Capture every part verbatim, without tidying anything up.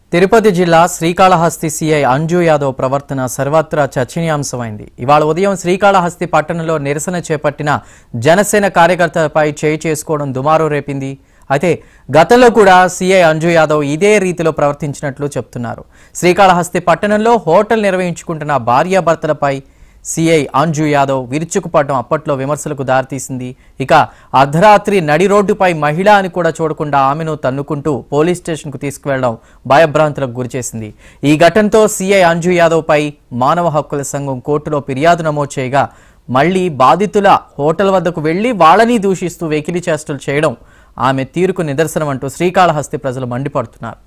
తిరుపతి జిల్లా శ్రీకాళహస్తి సీఐ అంజు యాదవ్ ప్రవర్తన సర్వత్రా చర్చనీయాంశమైంది. ఇవాళ ఉదయం శ్రీకాళహస్తి పట్టణంలో నిరసన చేపట్టిన జనసేన కార్యకర్తలపై చేయి చేసుకోవడం దుమారం రేపింది. అయితే గతంలో కూడా సీఐ అంజు యాదవ్ ఇదే రీతిలో ప్రవర్తించినట్లు చెప్తున్నారు. శ్రీకాళహస్తి పట్టణంలో హోటల్ నిర్వహించుకుంటున్న భార్యాభర్తలపై సీఐ అంజు యాదవ్ విరుచుకుపడడం అప్పట్లో విమర్శలకు దారితీసింది. ఇక అర్ధరాత్రి నడి రోడ్డుపై మహిళ అని కూడా చూడకుండా ఆమెను తన్నుకుంటూ పోలీస్ స్టేషన్కు తీసుకువెళ్లడం భయభ్రాంతులకు గురిచేసింది. ఈ ఘటనతో సీఐ అంజు యాదవ్ పై మానవ హక్కుల సంఘం కోర్టులో ఫిర్యాదు నమోదు చేయగా మళ్లీ బాధితుల హోటల్ వద్దకు వెళ్లి వాళ్ళని దూషిస్తూ వెకిలి చేష్టలు చేయడం ఆమె తీరుకు నిదర్శనం అంటూ శ్రీకాళహస్తి ప్రజలు మండిపడుతున్నారు.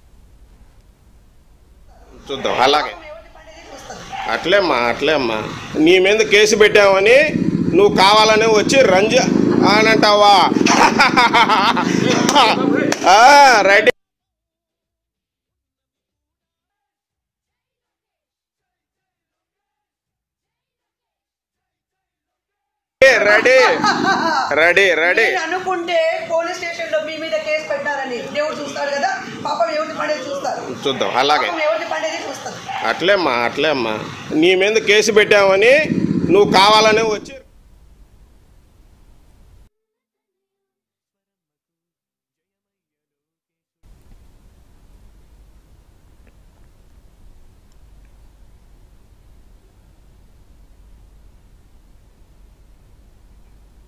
చూద్దాం అలాగే అట్లేమ్మా అట్లేమ్మా నీ మీద కేసు పెట్టామని నువ్వు కావాలని వచ్చి రంజ అని అంటావా? రెడీ రెడీ రెడీ రెడీ అనుకుంటే పోలీస్ స్టేషన్ లో మీ మీద కేసు పెట్టారని దేవుడు చూస్తాడు కదా, పాపం ఎవరి పండేది చూస్తారు. చూద్దాం అలాగే ఎవరి పండేది చూస్తారు. అట్లేమ్మా అట్లేమ్మా నీ మీద కేసు పెట్టామని నువ్వు కావాలని వచ్చి